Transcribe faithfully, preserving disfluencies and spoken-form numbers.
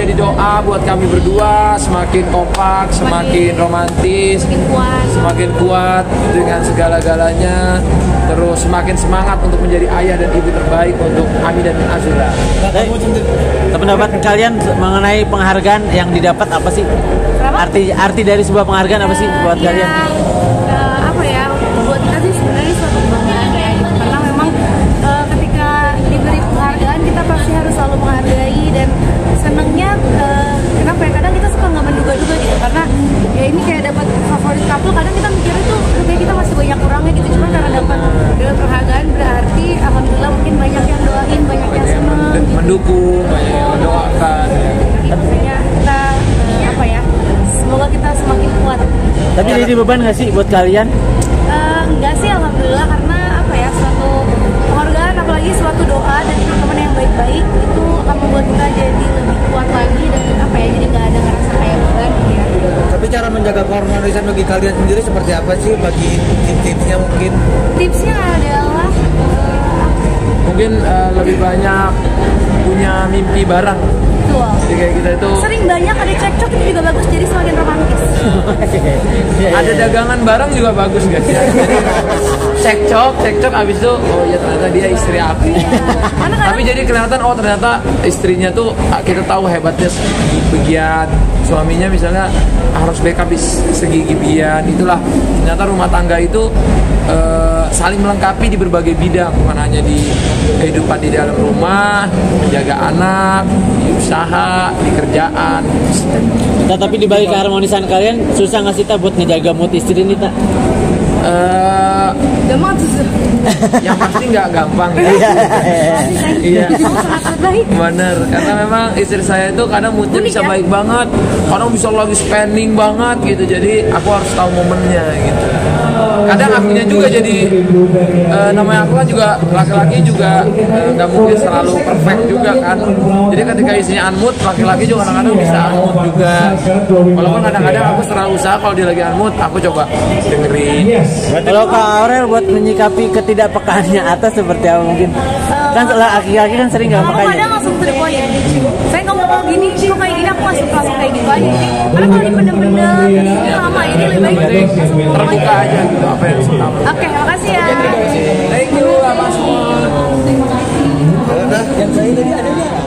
menjadi doa buat kami berdua, semakin kompak, semakin romantis, Semakin kuat. semakin kuat dengan segala-galanya, terus semakin semangat untuk menjadi ayah dan ibu terbaik untuk Ami dan Azura. Pendapat kalian mengenai penghargaan yang didapat apa sih? Kenapa? Arti arti dari sebuah penghargaan apa sih buat Ya, kalian? eh, apa ya, buat kita sih sebenarnya suatu kebanggaan ya gitu. Karena memang eh, ketika diberi penghargaan kita pasti harus selalu menghargai. Dan senengnya eh, kenapa ya, kadang kita suka nggak menduga-duga gitu. Karena ya ini kayak dapat favorit couple, kadang kita mikirnya tuh kayak kita masih banyak kurangnya gitu. Cuma karena dapat dapat penghargaan berarti alhamdulillah mungkin banyak yang doain, banyak yang seneng gitu. Mendukung, banyak yang mendoakan. Jadi makanya kita eh, apa ya, semoga kita semakin kuat. Tapi jadi beban nggak sih buat kalian? Eh, enggak sih, alhamdulillah, karena apa ya, suatu penghargaan apalagi suatu doa dan teman-teman yang baik-baik itu akan membuat kita jadi lebih kuat lagi dan apa ya, jadi nggak ada ngerasa kayak beban gitu ya. Tapi cara menjaga keharmonisan bagi kalian sendiri seperti apa sih? Bagi tips-tipsnya mungkin? Tipsnya adalah eh, Mungkin eh, lebih banyak punya mimpi bareng. betul. Jadi kayak kita itu Sering banyak ada cekcok itu juga bagus, jadi semakin romantis. ada dagangan bareng juga bagus guys ya. Jadi cekcok, cekcok abis itu oh ya ternyata dia istri aku. Karena kadang Tapi jadi kelihatan oh ternyata istrinya tuh kita tahu hebatnya segi bagian, suaminya misalnya harus backup di segi gigian, itulah ternyata rumah tangga itu eh, saling melengkapi di berbagai bidang, bukan hanya di kehidupan di dalam rumah, menjaga anak, di usaha, di kerjaan. Nah, tapi di balik keharmonisan kalian susah nggak sih tak buat ngejaga mood istri ini tak? Eh, gampang tuh. yang pasti nggak gampang ya. Iya. Kamu sangat baik. Bener, karena memang istri saya itu kadang moodnya Unik bisa ya? baik banget, kadang bisa lagi spending banget gitu. Jadi aku harus tahu momennya gitu. Kadang akunya juga jadi eh, namanya aku kan juga laki-laki juga eh, nggak mungkin selalu perfect juga kan. Jadi ketika isinya unmood, laki-laki juga kadang-kadang bisa unmood juga. Walaupun kadang-kadang aku selalu usaha kalau dia lagi unmood, aku coba dengerin. Kalau Kak Aurel buat menyikapi ketidakpekaannya atas seperti apa mungkin? Kan laki-laki kan sering nggak Aku makanya. kadang langsung to the point ya. Saya ngomong kalau gini, kok kayak gini aku langsung langsung kayak gitu aja. Jadi, karena kalau dipendem-pendem, jadi lama ini lebih baik Berarti langsung ngomong terbuka aja. aja gitu apa yang suka. Oke, makasih ya. Thank you, Mas. Yang saya tadi ada